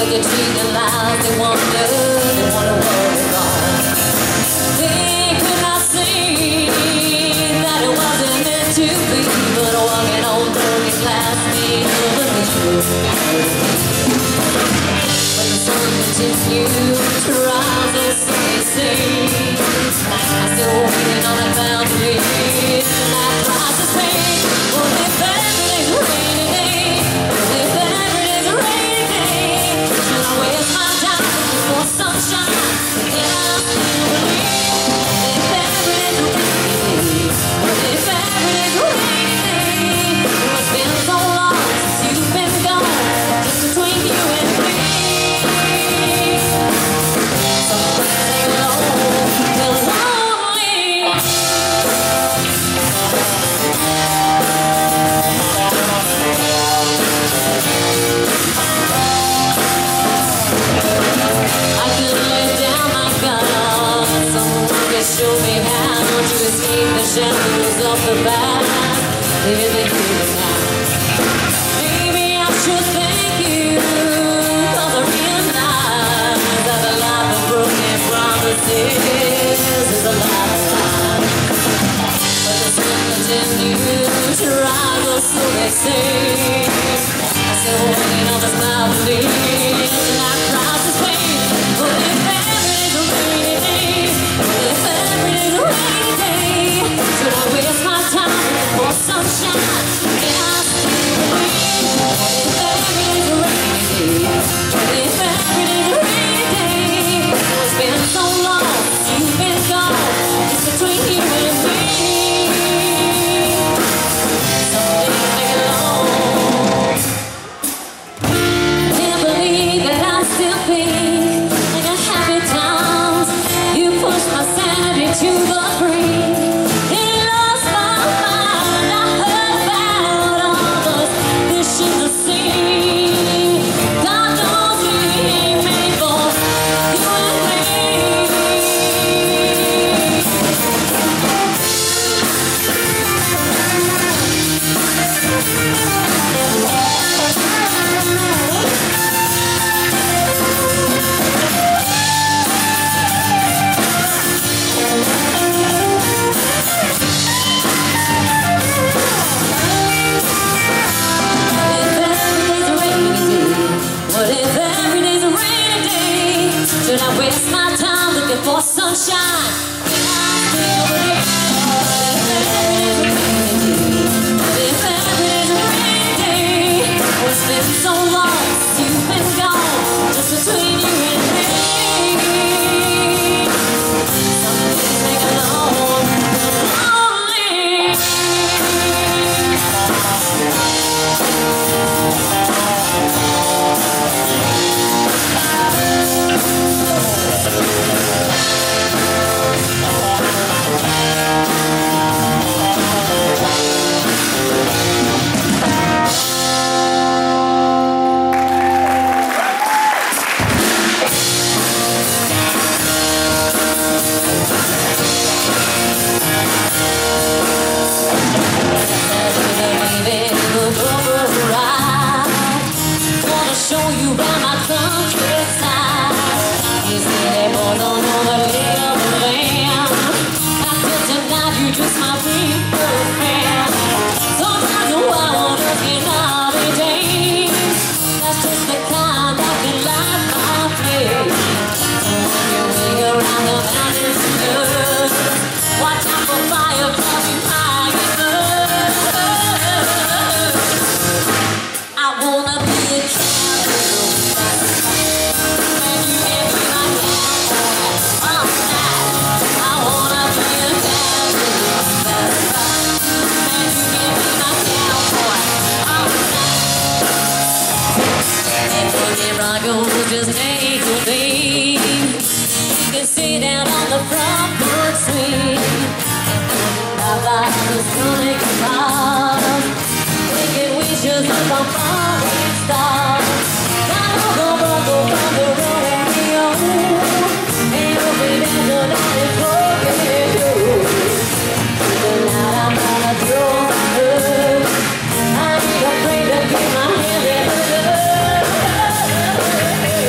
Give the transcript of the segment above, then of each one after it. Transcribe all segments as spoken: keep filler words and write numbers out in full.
they treat their lives, they wonder, they wonder what they're wrong. They could not see that it wasn't meant to be, but walking on broken glass made of the truth. When the sun continues to rise, oh, so they say, I'm still waiting on a boundary that price is paid. Well, if every day's a rainy day, well, if every day's a rainy day, should I waste my time looking for sunshine? Can I still believe? If every day's a rainy day, well, if every day's a rainy day, well, it's been so long since you've been gone, just between you and me. Some days ain't alone, feel lonely. I could lay down my gun, someone could show me how to escape the shadows of the past. Here they do now. Maybe I should thank you, 'cause I realize that the life of broken promises is a lifeline. But the sun continues to rise, or so they say. I'm still waiting on this mountain, and I cross this pain. But if every day's a rainy day, but if every day's a rainy day, should I waste my time looking for sunshine? Can I still believe? But if every day's a rainy day, but if every day's a rainy day, oh, it's been so long since you've been gone, just between you and me. Some days make it long. Can't believe that I still think like a happy times. You pushed my sanity to the brink. It lost my mind. I heard about all those dishes to sing. God knows we ain't made for you and me. What if every day's a rainy day? Should I waste my time looking for sunshine? Can I still believe? What if every day's a rainy day? Oh, it's been so long since you've been gone, just between you and me. Some days make it long, lonely. Watch out for fire, cause you high enough. I wanna be a candle. And you give me my hand all night. I wanna be a candle. And you give me my cowboy all night. And for me, Rocco, just take a leave. You can sit down on the front porch swing. Our life is running wild, making wishes up on falling stars. I don't go Bronco from the rodeo, ain't hoping that the night is broken through. Tonight I'm gonna throw my hood. I ain't afraid to get my hand in the dirt.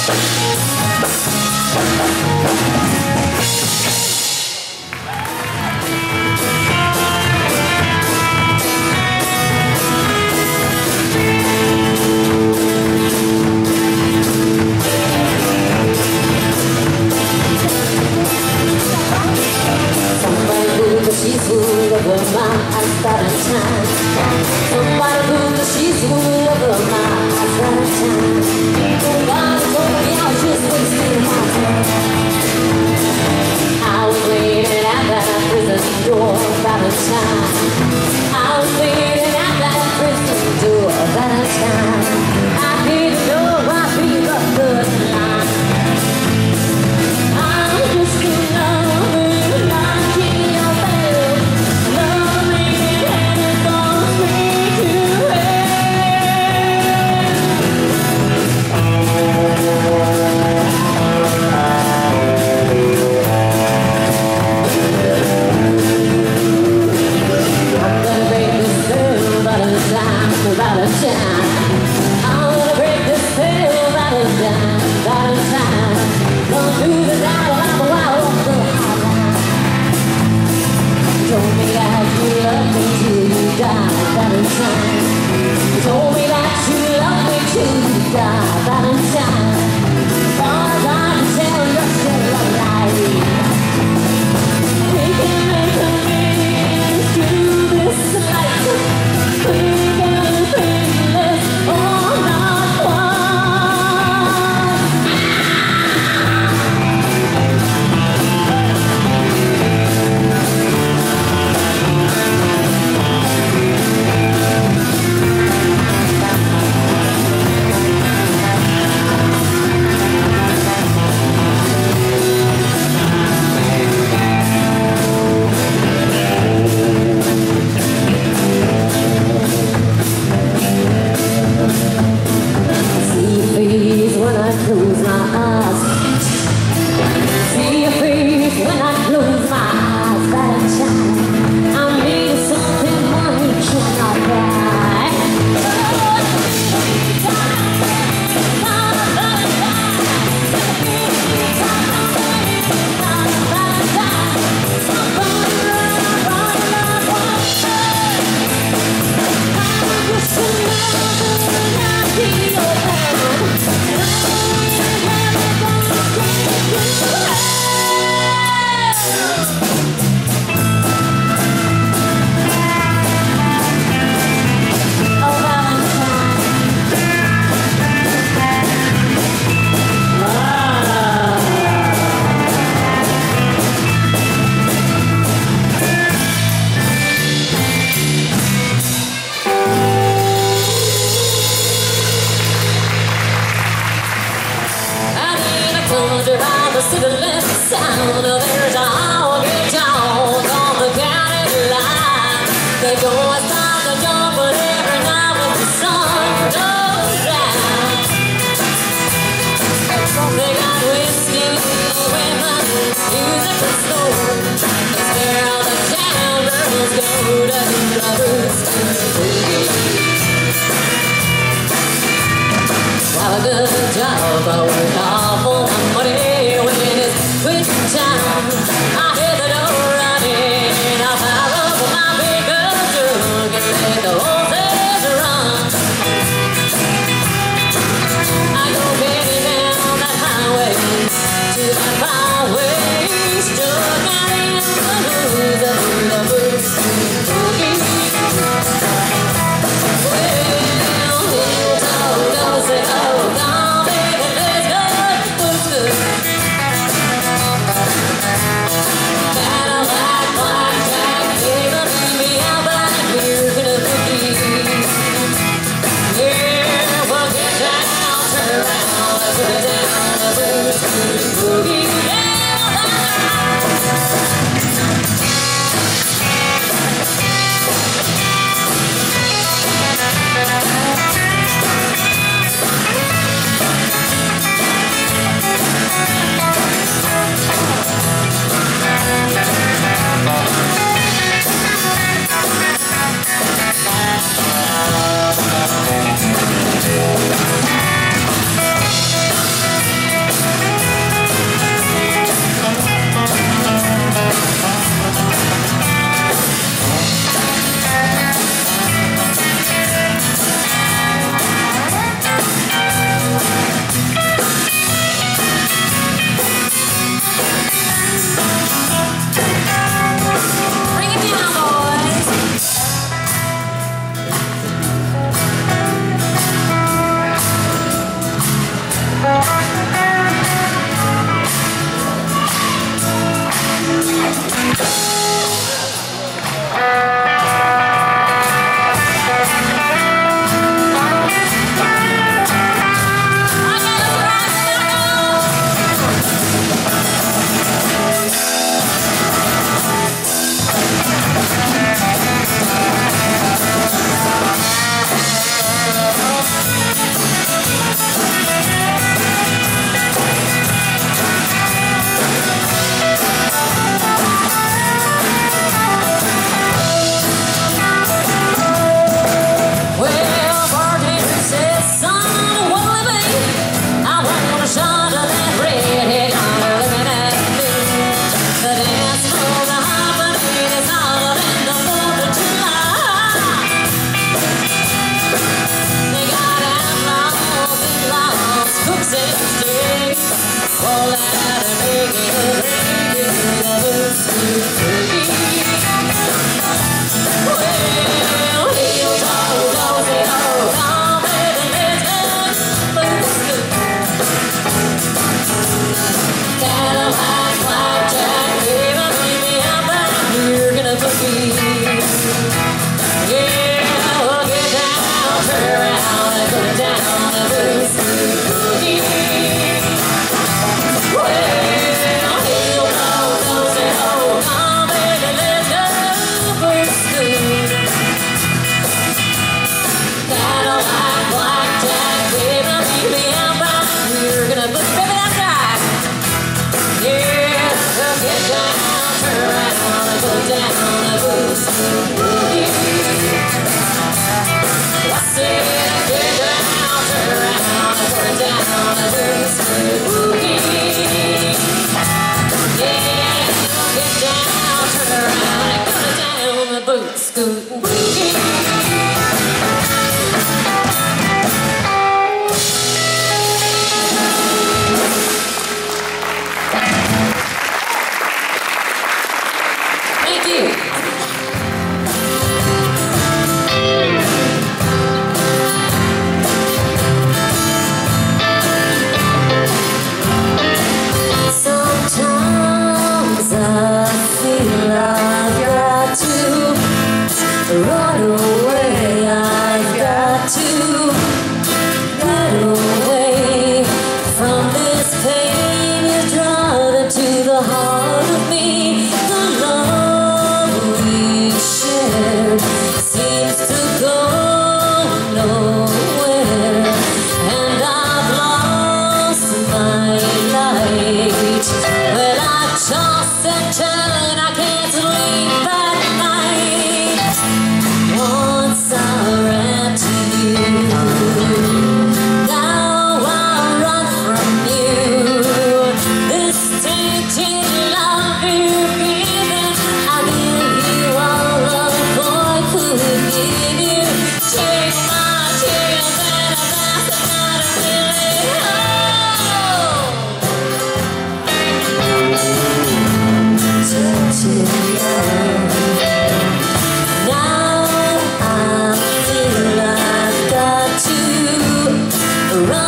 Well, he'll talk, don't say, oh, come, baby, let's go.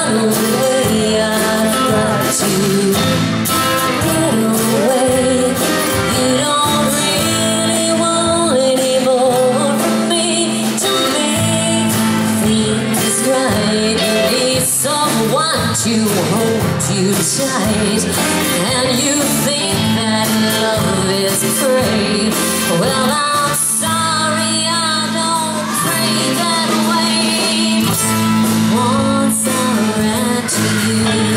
away, I've got to get away. You don't really want any more from me to make things right. You need someone to hold you tight, and you think that love is free. Well, I'm sorry, I don't pray that way. Once I ran to you,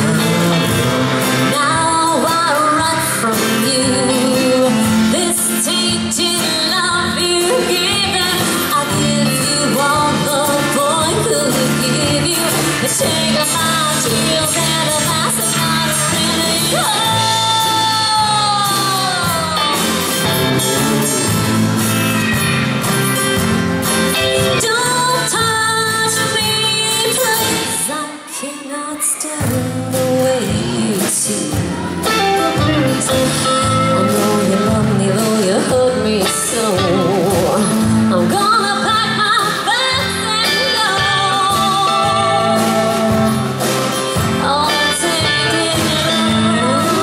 now I run from you. This tainted love you've given, I give you all the boy could give you. Take my tears and a pass it not really home. Don't touch me, please. I cannot stand the way you see. I know you love me, though you hurt me so. I'm gonna pack my bags and go. All I'm taking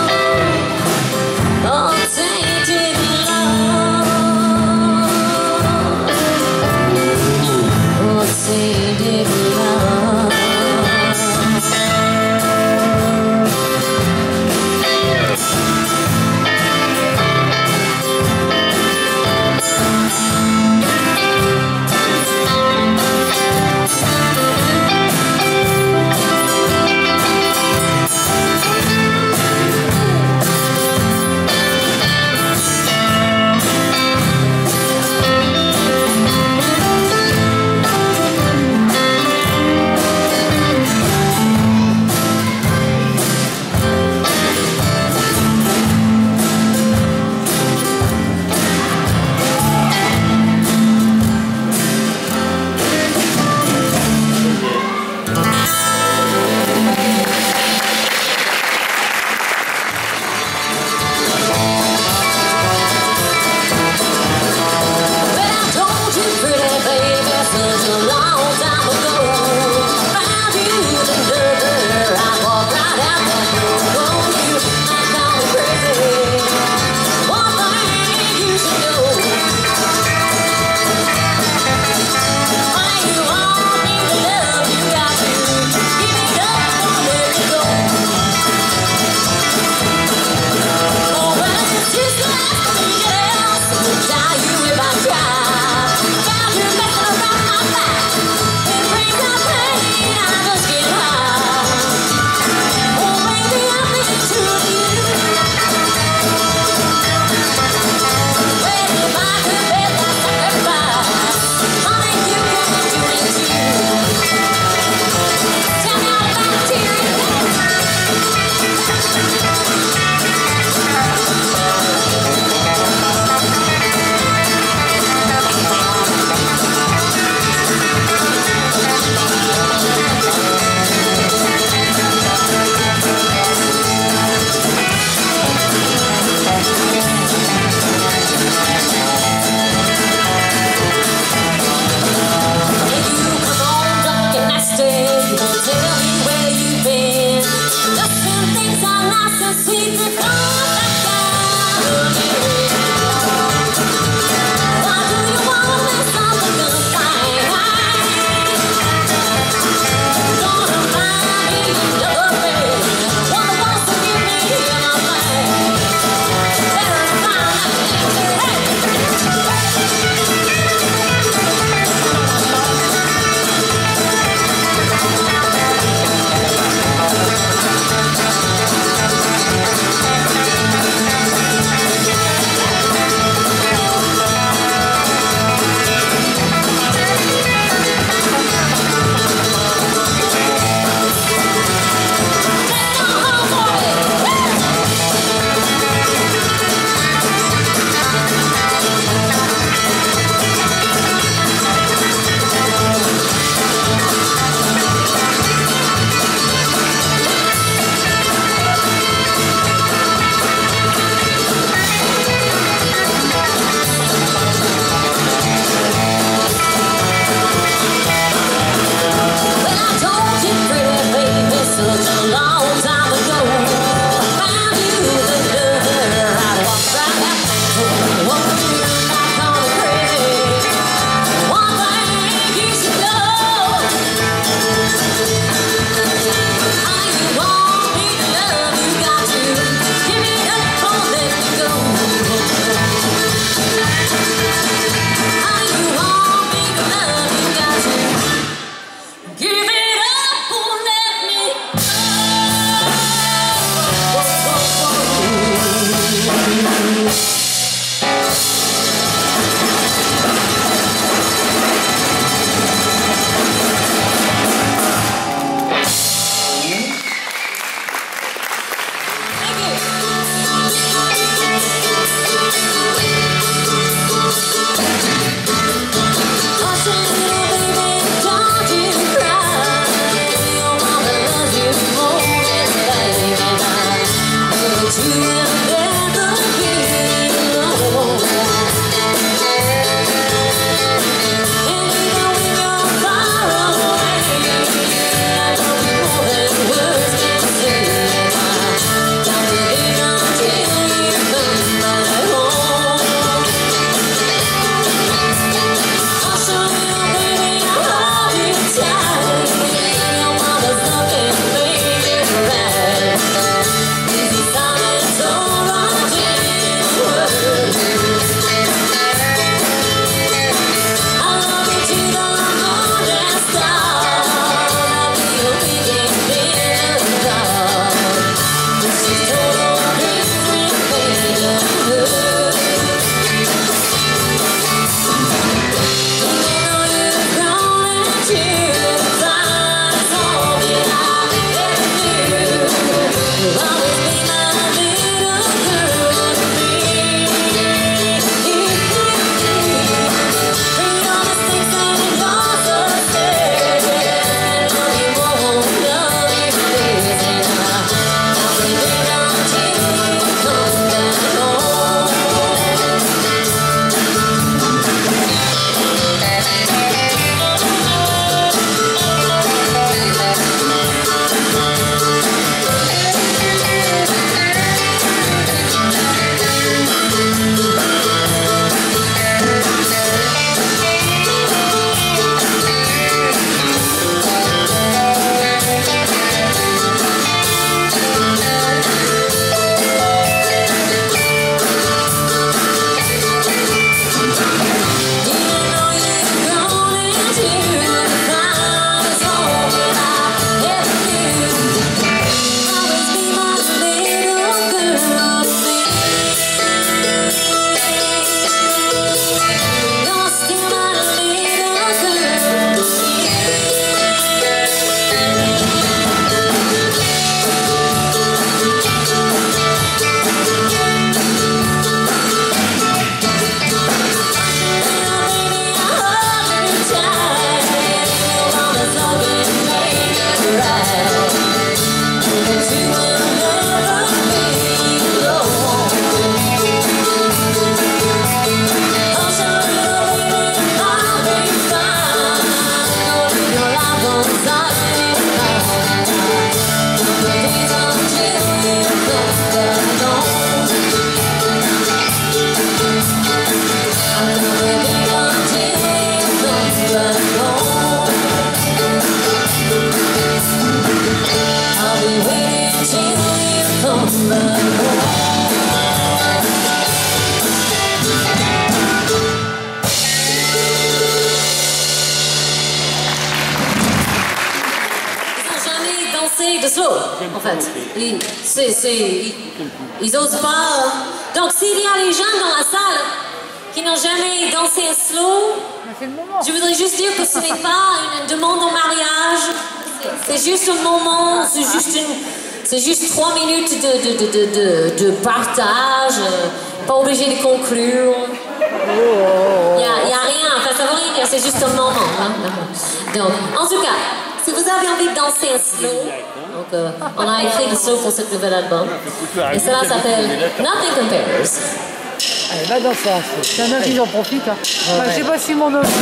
De slow, en fait. Ils, c'est, c'est, ils, ils osent pas. Donc, s'il y a les gens dans la salle qui n'ont jamais dansé un slow, je voudrais juste dire que ce n'est pas une demande en mariage. C'est juste un moment, c'est juste, une, c'est juste trois minutes de, de, de, de, de, de partage. Pas obligé de conclure. Il n'y a, y a rien, en fait, ça veut rien dire, c'est juste un moment. Hein? Donc, en tout cas, si vous avez envie de danser un slow, donc euh, on a écrit le slow pour ce nouvel album, et cela s'appelle Nothing Compares. Allez, va danser un slow. Il y en a qui en profitent. Hein. Ouais, enfin, ouais. Je sais pas si mon autre.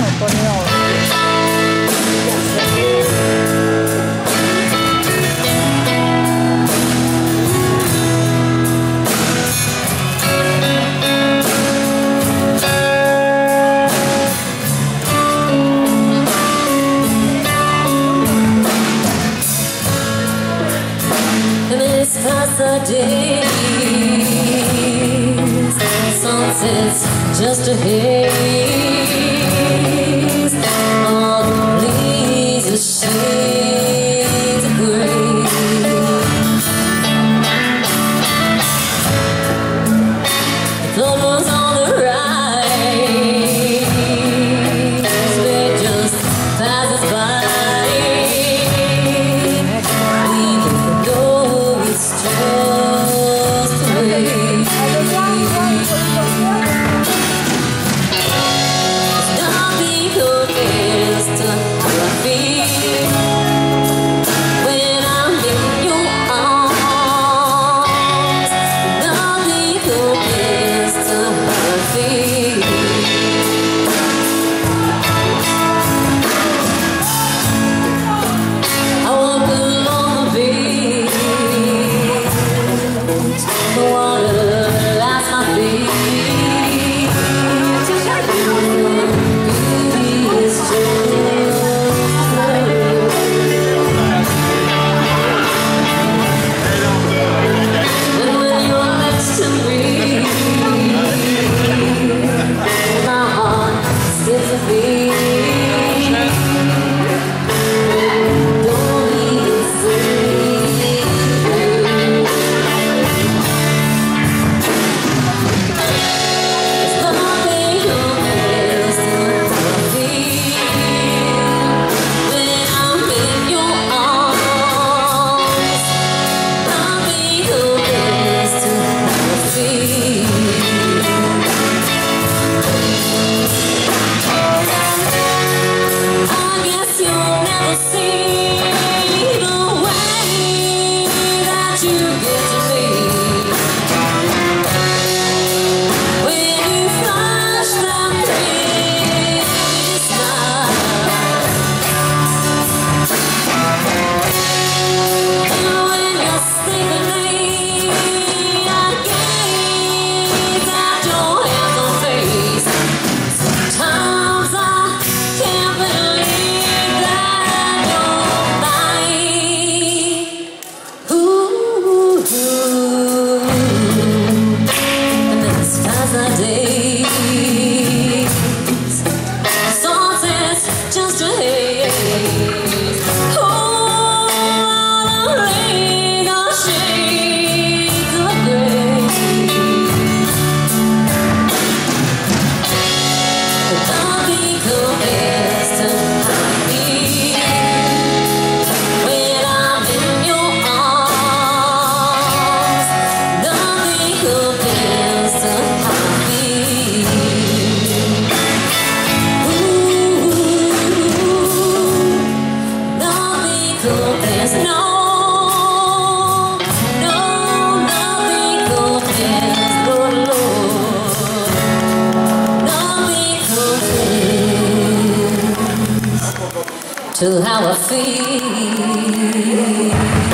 The days, sunsets just a haze, all the leaves are shades of gray. The thought was on the rise, they just pass us by. to how I feel.